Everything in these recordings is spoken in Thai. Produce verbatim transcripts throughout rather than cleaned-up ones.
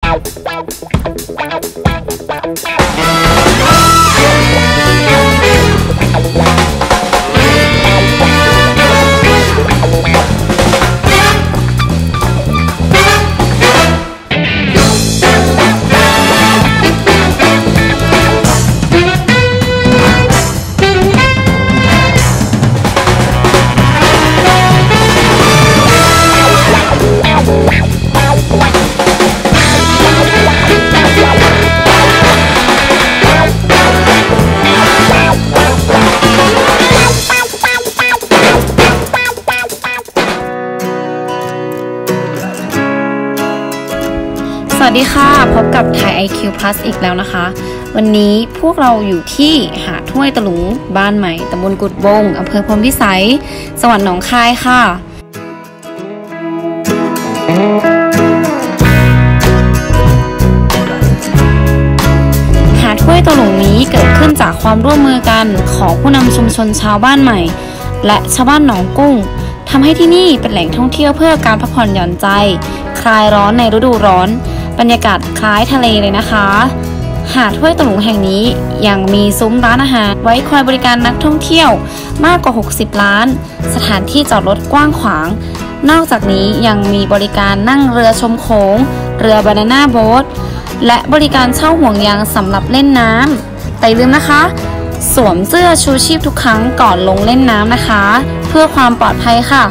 สวัสดีค่ะพบกับ Thai ไอ คิว Plus อีกแล้วนะคะวันนี้พวกเราอยู่ที่หาดห้วยตะลุงบ้านใหม่ตำบลกุดบงอำเภอพรหมพิสัยจังหวัดหนองคายค่ะหาดห้วยตะลุงนี้เกิดขึ้นจากความร่วมมือกันของผู้นำชุมชนชาวบ้านใหม่และชาวบ้านหนองกุ้งทำให้ที่นี่เป็นแหล่งท่องเที่ยวเพื่อการพักผ่อนหย่อนใจคลายร้อนในฤดูร้อนบรรยากาศคล้ายทะเลเลยนะคะหาดห้วยตะลุงแห่งนี้ยังมีซุ้มร้านอาหารไว้คอยบริการนักท่องเที่ยวมากกว่าหกสิบล้านสถานที่จอดรถกว้างขวางนอกจากนี้ยังมีบริการนั่งเรือชมโขงเรือบานาน่าโบ๊ทและบริการเช่าห่วงยางสำหรับเล่นน้ำแต่อย่าลืมนะคะสวมเสื้อชูชีพทุกครั้งก่อนลงเล่นน้ำนะคะเพื่อความปลอดภัยค่ะ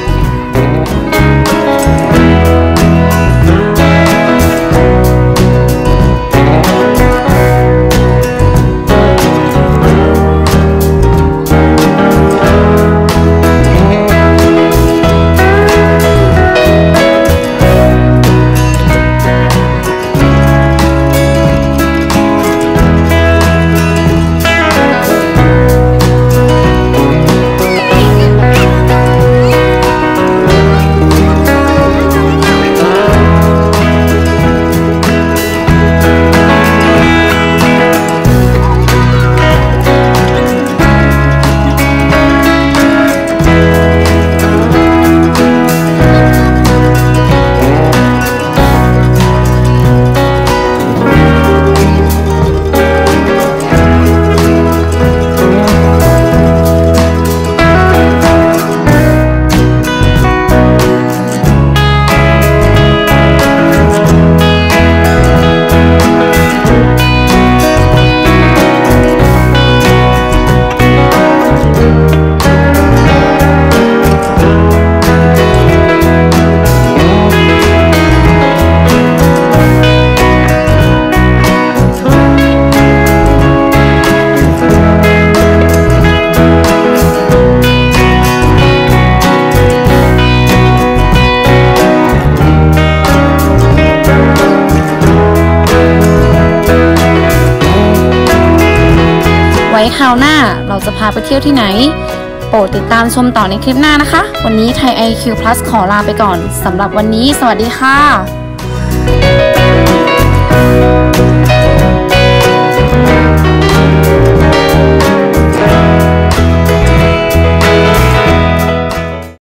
ไว้คราวหน้าเราจะพาไปเที่ยวที่ไหนโปรดติดตามชมต่อในคลิปหน้านะคะวันนี้ Thai ไอ คิว Plus ขอลาไปก่อนสำหรับวันนี้สวัสดีค่ะ